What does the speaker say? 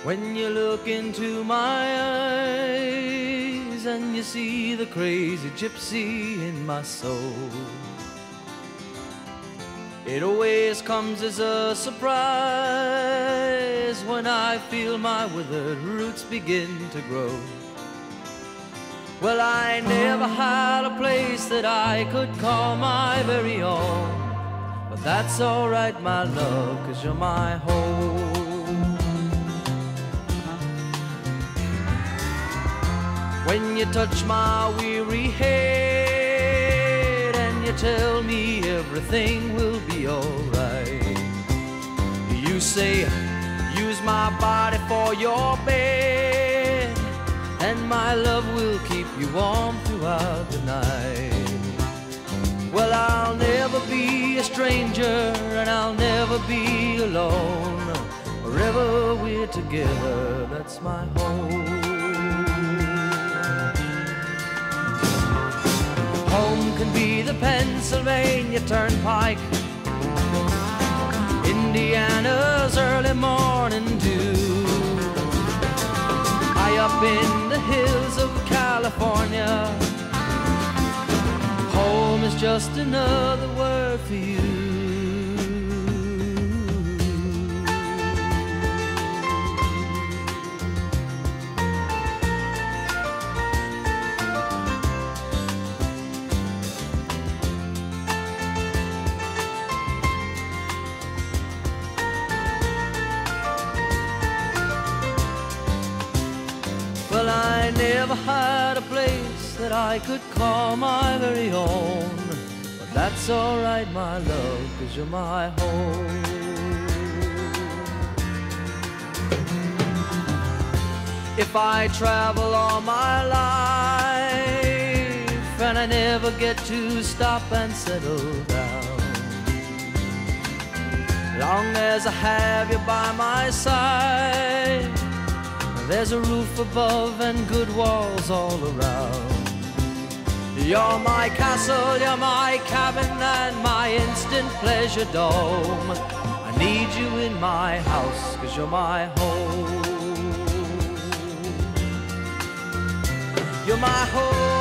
When you look into my eyes and you see the crazy gypsy in my soul, it always comes as a surprise when I feel my withered roots begin to grow. Well, I never had a place that I could call my very own, but that's alright, my love, 'cause you're my home. When you touch my weary head and you tell me everything will be alright, you say, use my body for your bed, and my love will keep you warm throughout the night. Well, I'll never be a stranger and I'll never be alone. Wherever we're together, that's my home. Home can be the Pennsylvania Turnpike, Indiana's early morning dew, high up in the hills of California. Home is just another word for you. Well, I never had a place that I could call my very own, but that's alright, my love, 'cause you're my home. If I travel all my life and I never get to stop and settle down, long as I have you by my side, there's a roof above and good walls all around. You're my castle, you're my cabin and my instant pleasure dome. I need you in my house 'cause you're my home. You're my home.